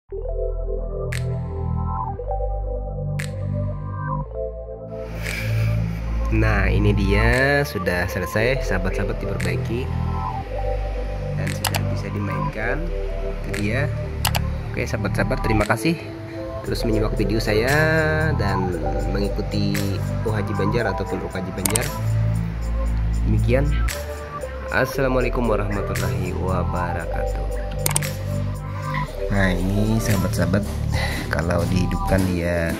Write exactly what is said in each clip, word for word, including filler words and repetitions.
Nah, ini dia sudah selesai, sahabat-sahabat, diperbaiki dan sudah bisa dimainkan. Itu dia. Oke sahabat-sahabat, terima kasih terus menyimak video saya dan mengikuti U Haji Banjar ataupun U K J Banjar. Demikian, assalamualaikum warahmatullahi wabarakatuh. Nah, ini sahabat-sahabat, kalau dihidupkan dia,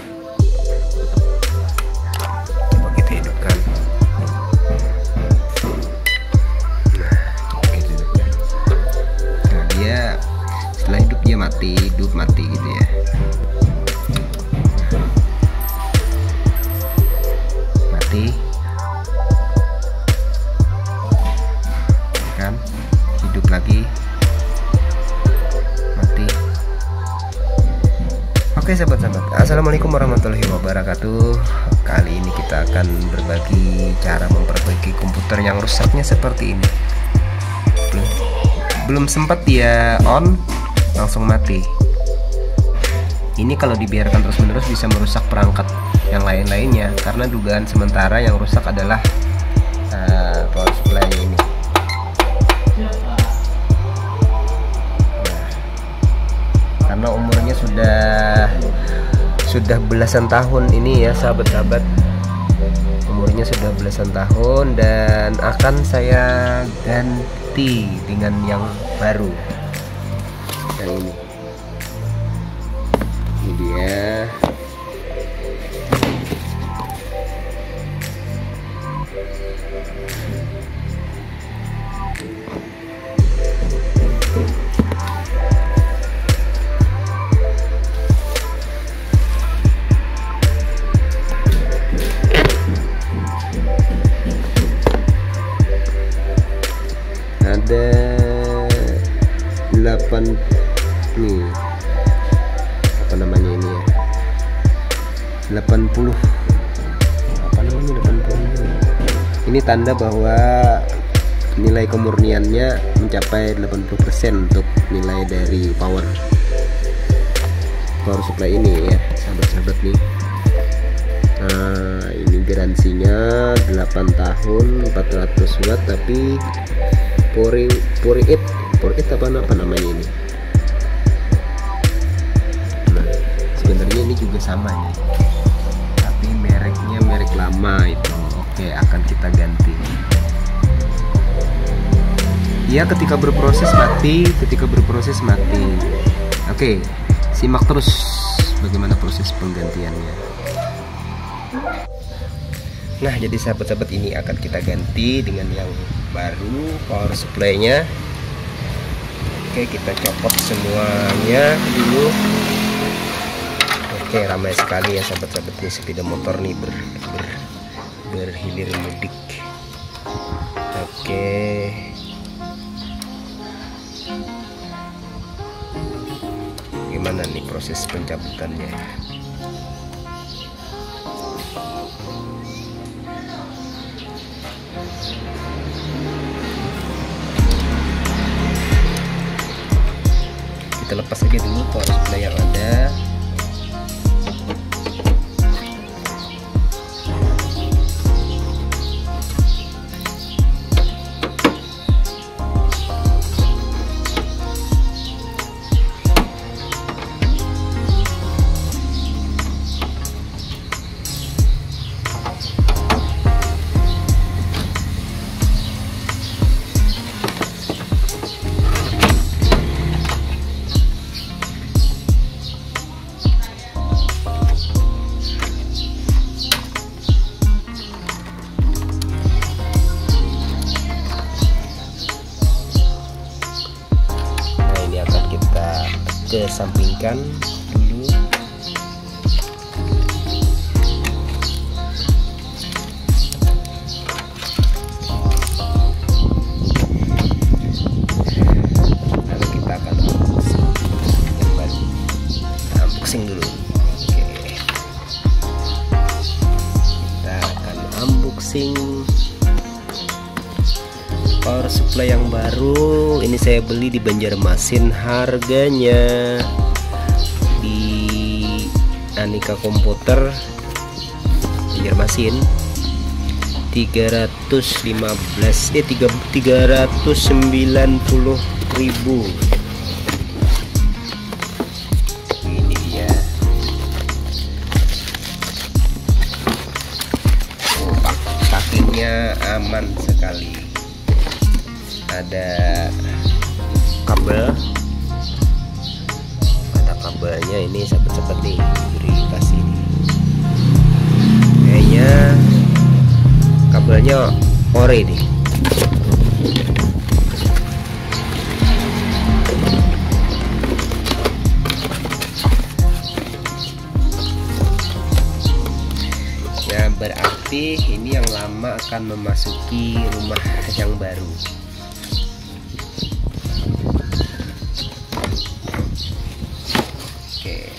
coba kita hidupkan. Nah, kita hidupkan. Nah, dia setelah hidup dia mati, hidup mati gitu ya. Mati kan, hidup lagi, mati. Oke sahabat-sahabat, assalamualaikum warahmatullahi wabarakatuh. Kali ini kita akan berbagi cara memperbaiki komputer yang rusaknya seperti ini. Belum, belum sempat dia on langsung mati. Ini kalau dibiarkan terus-menerus bisa merusak perangkat yang lain-lainnya, karena dugaan sementara yang rusak adalah uh, power supply ini. Nah, karena umurnya sudah sudah belasan tahun ini ya sahabat-sahabat, umurnya sudah belasan tahun dan akan saya ganti dengan yang baru. Yang ini, ini dia. Ada delapan nih, apa namanya ini ya, delapan puluh, apa namanya delapan puluh. Ini tanda bahwa nilai kemurniannya mencapai delapan puluh persen untuk nilai dari power power supply ini ya sahabat-sahabat nih. Nah, ini garansinya delapan tahun, empat ratus watt, tapi Pori Pori it Pori it apa apa namanya ini. Nah, sebenarnya ini juga sama nih, tapi mereknya merek lama itu. Oke, akan kita ganti. Ya, ketika berproses mati, ketika berproses mati. Oke, simak terus bagaimana proses penggantiannya. Nah, jadi sahabat-sahabat, ini akan kita ganti dengan yang baru power supply-nya. Oke, kita copot semuanya dulu. Oke, ramai sekali ya sahabat-sahabat, ini sepeda motor nih ber, ber, berhilir mudik. Oke, gimana nih proses pencabutannya? Kita lepas aja dulu power supply yang ada. Kesampingkan dulu. Lalu kita akan unboxing yang baru. Kita unboxing dulu. Oke, kita akan unboxing power supply yang baru. Ini saya beli di Banjarmasin, harganya Anika komputer Banjarmasin tiga ratus lima belas eh tiga ratus sembilan puluh ribu. Ini dia. Oh, paketnya aman sekali. Ada kabel, ada kabelnya ini sahabat-sahabat nih, beri kasih nih. Kayaknya kabelnya ore nih. Ya berarti ini yang lama akan memasuki rumah yang baru. Oke,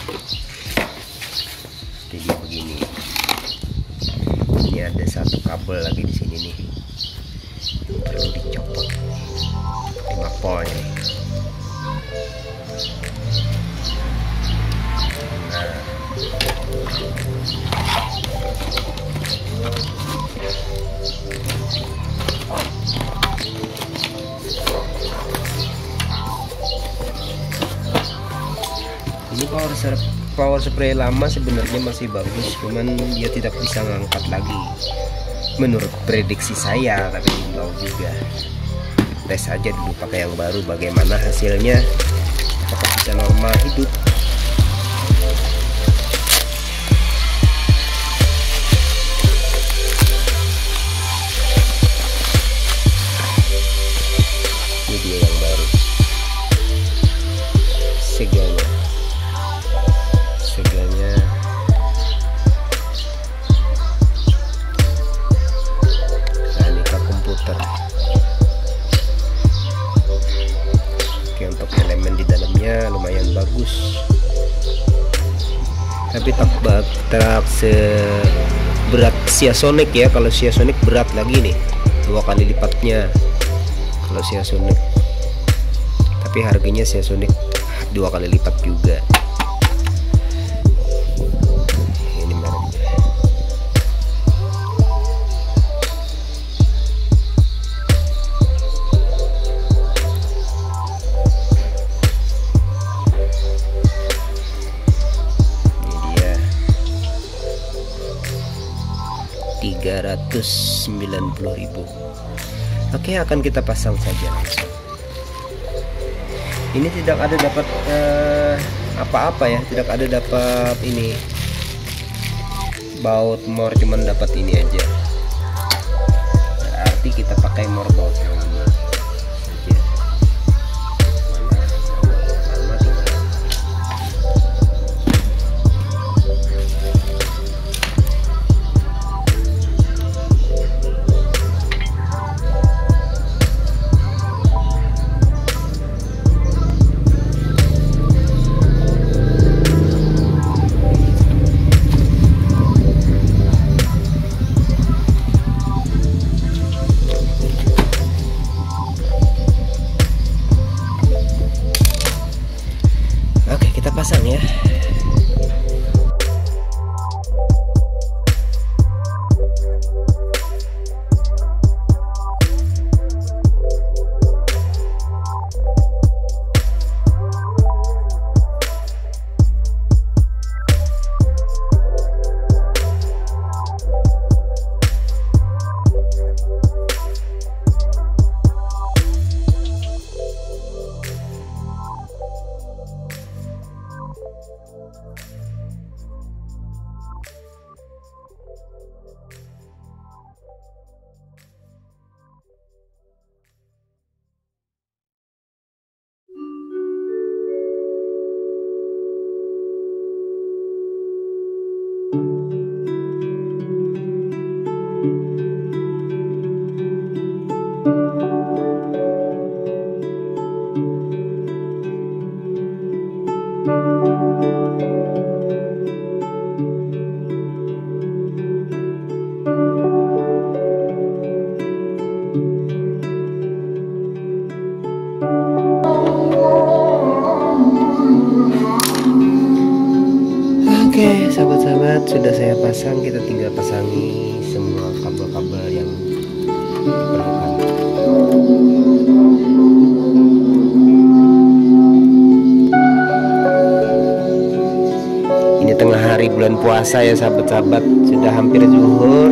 jadi begini. Ini ada satu kabel lagi di sini nih, perlu dicopot lima volt nih. Nah, ini power power spray lama sebenarnya masih bagus, cuman dia tidak bisa ngangkat lagi menurut prediksi saya, tapi belum tahu juga. Tes aja dulu pakai yang baru, bagaimana hasilnya, apakah bisa normal hidup. Ini dia yang baru, segelnya segelnya Anika komputer. Oke, untuk elemen di dalamnya lumayan bagus, tapi tak tak seberat Siasonic ya. Kalau Siasonic berat lagi nih, dua kali lipatnya kalau Siasonic, tapi harganya Siasonic dua kali lipat juga. tiga ratus sembilan puluh ribu. Oke, akan kita pasang saja langsung. Ini tidak ada dapat apa-apa uh, ya, tidak ada dapat ini baut mor, cuman dapat ini aja. Berarti kita pakai mor baut yang lama saja. Mana lama tinggal. Pasang ya. Oke, sahabat-sahabat, sudah saya pasang. Kita tinggal pasangi semua kabel-kabel yang diperlukan. Ini tengah hari bulan puasa ya sahabat-sahabat, sudah hampir zuhur.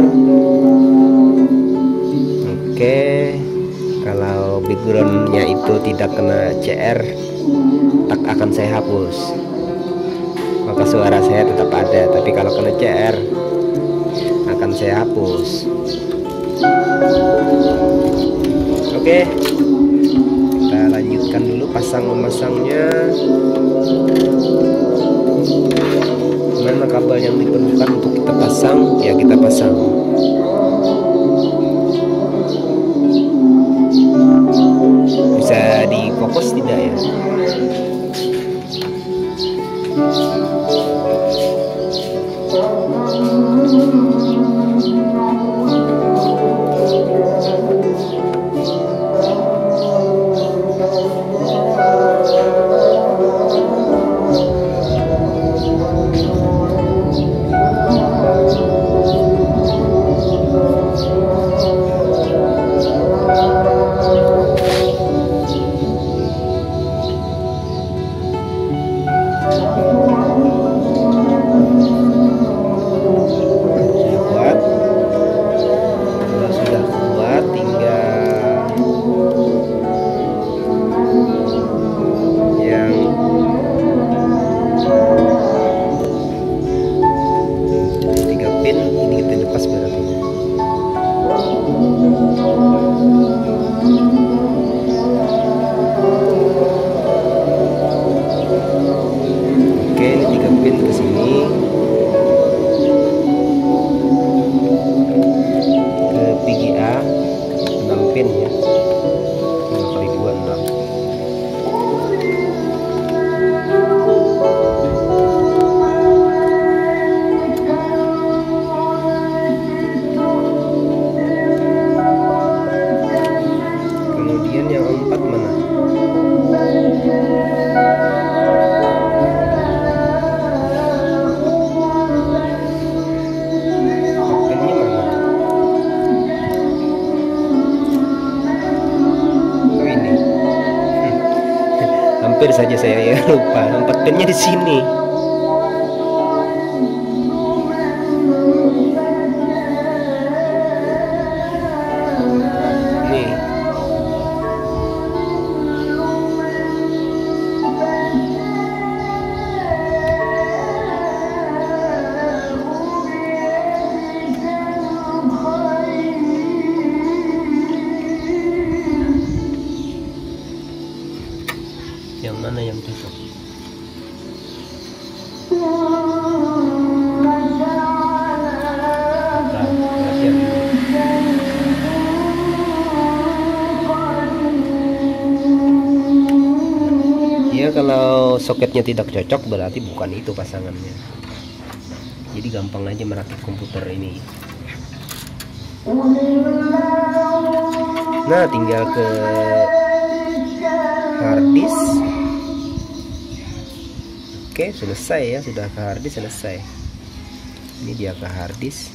Oke, kalau backgroundnya itu tidak kena C R, tak akan saya hapus, maka suara saya tetap ada. Tapi kalau kena C R akan saya hapus. Oke, kita lanjutkan dulu pasang memasangnya. Mana kabel yang diperlukan untuk kita pasang, ya kita pasang. Bisa difokus tidak ya? Hampir saja saya ya lupa, empat pinnya di sini. Nih. Yang mana yang cocok? Ya kalau soketnya tidak cocok berarti bukan itu pasangannya. Jadi gampang aja merakit komputer ini. Nah, tinggal ke harddisk. Oke, selesai ya, sudah ke harddisk selesai. Ini dia ke harddisk.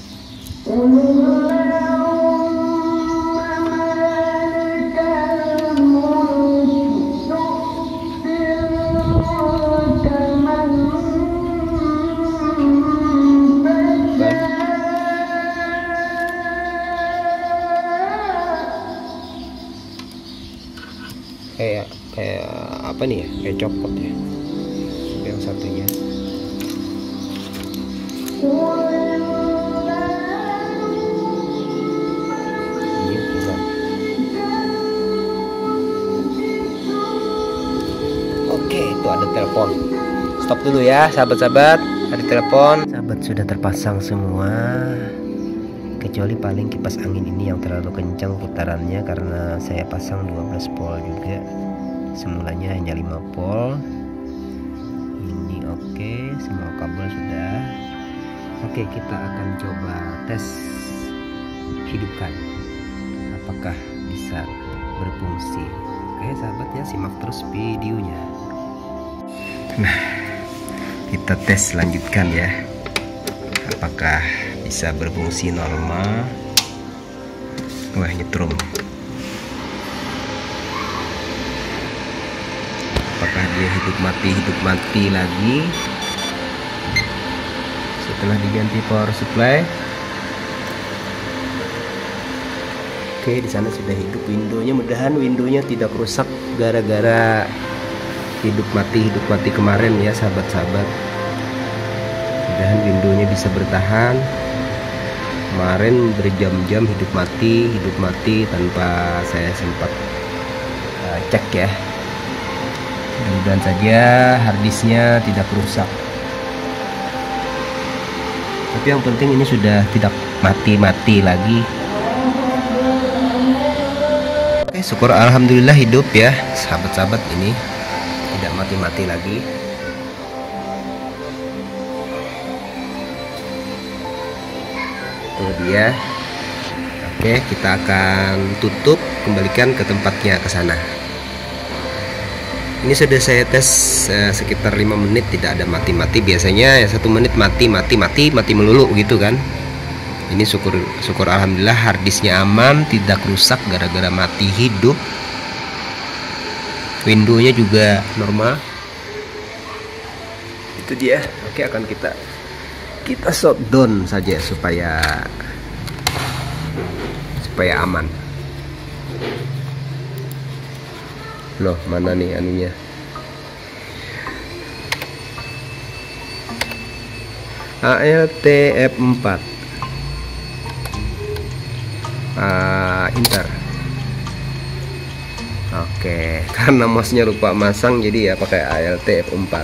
Kayak kayak apa nih ya? Kayak copot ya. Yang satunya. Ini bukan. Oke, itu ada telepon. Stop dulu ya, sahabat-sahabat. Ada telepon. Sahabat sudah terpasang semua. Kecuali paling kipas angin ini yang terlalu kencang putarannya karena saya pasang dua belas volt juga. Semulanya hanya lima volt. Ini oke, semua kabel sudah. Oke, kita akan coba tes hidupkan apakah bisa berfungsi. Oke sahabatnya, simak terus videonya. Nah, kita tes lanjutkan ya. apakah bisa berfungsi normal. Wah, nyetrum. Apakah dia hidup mati hidup mati lagi setelah diganti power supply? Oke, di sana sudah hidup windownya. Mudahan windownya tidak rusak gara-gara hidup mati hidup mati kemarin ya sahabat-sahabat. Mudahan windownya bisa bertahan. Kemarin berjam-jam hidup mati hidup mati tanpa saya sempat uh, cek ya. Mudah-mudahan saja harddisknya tidak rusak. Tapi yang penting ini sudah tidak mati-mati lagi. Oke, syukur alhamdulillah hidup ya sahabat-sahabat, ini tidak mati-mati lagi. Itu dia. Oke, kita akan tutup, kembalikan ke tempatnya, ke sana. Ini sudah saya tes eh, sekitar lima menit, tidak ada mati-mati. Biasanya ya satu menit mati mati mati mati melulu gitu kan. Ini syukur syukur alhamdulillah harddisknya aman, tidak rusak gara-gara mati hidup. Windownya juga normal. Itu dia. Oke, akan kita kita shutdown saja supaya supaya aman. Loh, mana nih anunya? A L T F empat uh, Inter. Oke, karena mouse-nya lupa masang jadi ya pakai A L T F empat.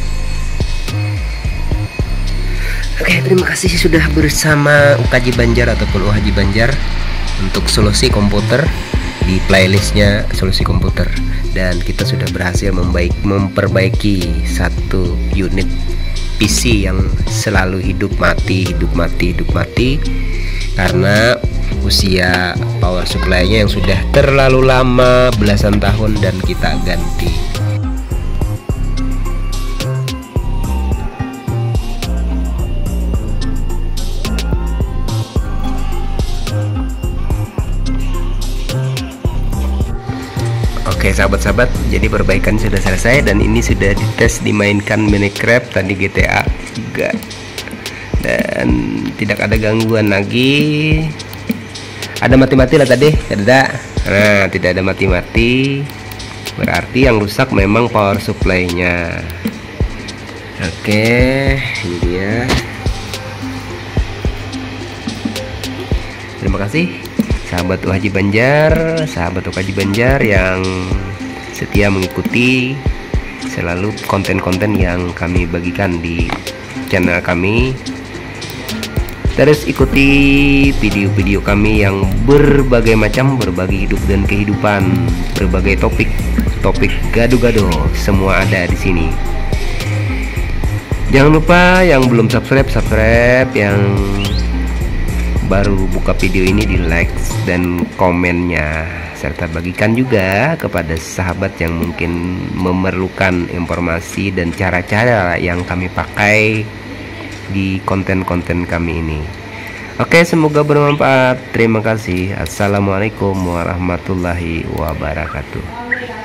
Oke, terima kasih sudah bersama U K J Banjar ataupun U Haji Banjar untuk solusi komputer di playlistnya solusi komputer. Dan kita sudah berhasil membaik, memperbaiki satu unit P C yang selalu hidup mati hidup mati hidup mati karena usia power supply-nya yang sudah terlalu lama, belasan tahun, dan kita ganti. Oke sahabat-sahabat, jadi perbaikan sudah selesai dan ini sudah dites dimainkan Minecraft tadi G T A juga dan tidak ada gangguan lagi. Ada mati-mati lah tadi, ada. Nah, tidak ada mati-mati. Berarti yang rusak memang power supply-nya. Oke, ini dia. Terima kasih sahabat U Haji Banjar, sahabat U K J Banjar yang setia mengikuti selalu konten-konten yang kami bagikan di channel kami. Terus ikuti video-video kami yang berbagai macam, berbagai hidup dan kehidupan, berbagai topik, topik gado-gado, semua ada di sini. Jangan lupa yang belum subscribe, subscribe, yang baru buka video ini di like dan komennya, serta bagikan juga kepada sahabat yang mungkin memerlukan informasi dan cara-cara yang kami pakai di konten-konten kami ini. Oke, semoga bermanfaat. Terima kasih. Assalamualaikum warahmatullahi wabarakatuh.